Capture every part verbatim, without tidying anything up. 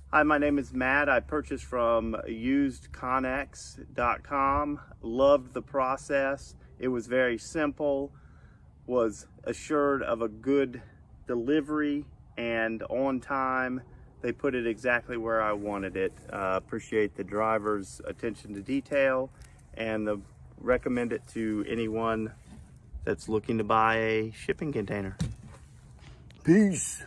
Hi, my name is Matt. I purchased from used connex dot com. Loved the process. It was very simple, was assured of a good delivery and on time. They put it exactly where I wanted it. Uh, appreciate the driver's attention to detail and the, recommend it to anyone that's looking to buy a shipping container. Peace.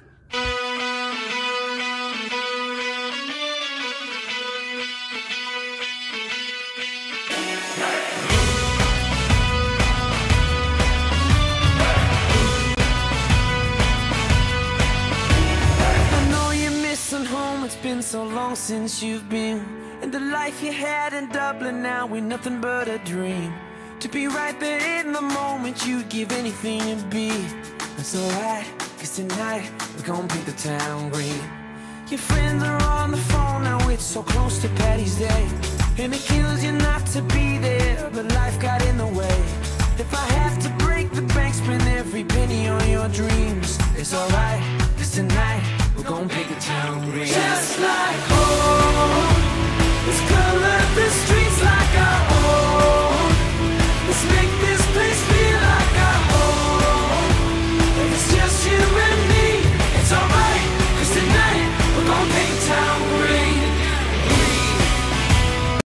It's been so long since you've been in the life you had in Dublin. Now we're nothing but a dream. To be right there in the moment, you'd give anything to be. It's alright, cause tonight we're gonna paint the town green. Your friends are on the phone now, it's so close to Paddy's Day, and it kills you not to be there, but life got in the way. If I